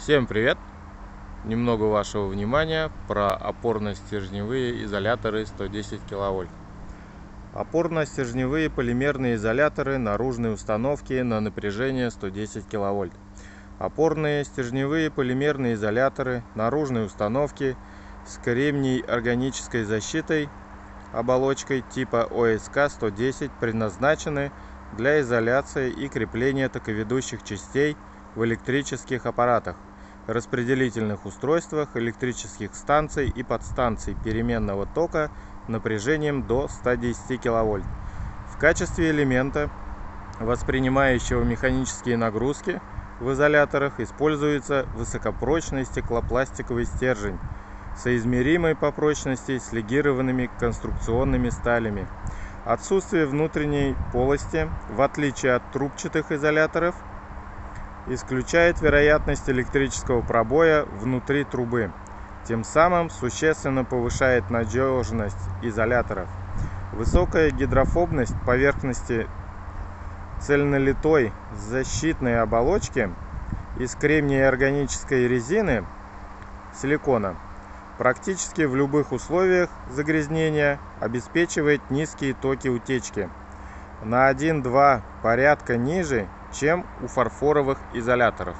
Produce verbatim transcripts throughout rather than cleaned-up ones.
Всем привет! Немного вашего внимания про опорно-стержневые изоляторы сто десять киловольт. Опорно-стержневые полимерные изоляторы наружной установки на напряжение сто десять киловольт. Опорные стержневые полимерные изоляторы наружной установки с кремний органической защитой оболочкой типа о эс ка сто десять предназначены для изоляции и крепления токоведущих частей в электрических аппаратах, распределительных устройствах, электрических станций и подстанций переменного тока напряжением до ста десяти киловольт. В качестве элемента, воспринимающего механические нагрузки, в изоляторах используется высокопрочный стеклопластиковый стержень, соизмеримый по прочности с легированными конструкционными сталями. Отсутствие внутренней полости, в отличие от трубчатых изоляторов, исключает вероятность электрического пробоя внутри трубы, тем самым существенно повышает надежность изоляторов. Высокая гидрофобность поверхности цельнолитой защитной оболочки из кремния органической резины силикона практически в любых условиях загрязнения обеспечивает низкие токи утечки на один-два порядка ниже, чем у фарфоровых изоляторов,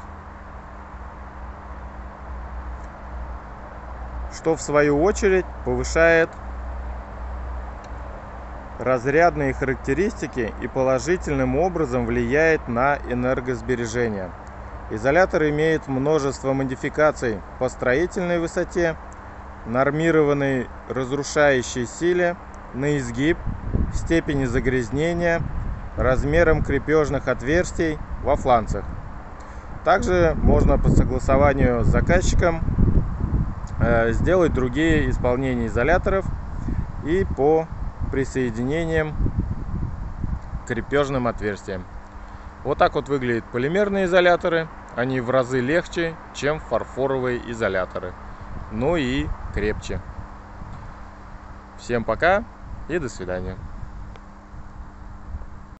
что в свою очередь повышает разрядные характеристики и положительным образом влияет на энергосбережение. Изолятор имеет множество модификаций по строительной высоте, нормированной разрушающей силе, на изгиб, степени загрязнения, размером крепежных отверстий во фланцах. Также можно по согласованию с заказчиком э, сделать другие исполнения изоляторов и по присоединениям к крепежным отверстиям. Вот так вот выглядят полимерные изоляторы. Они в разы легче, чем фарфоровые изоляторы, ну и крепче. Всем пока и до свидания.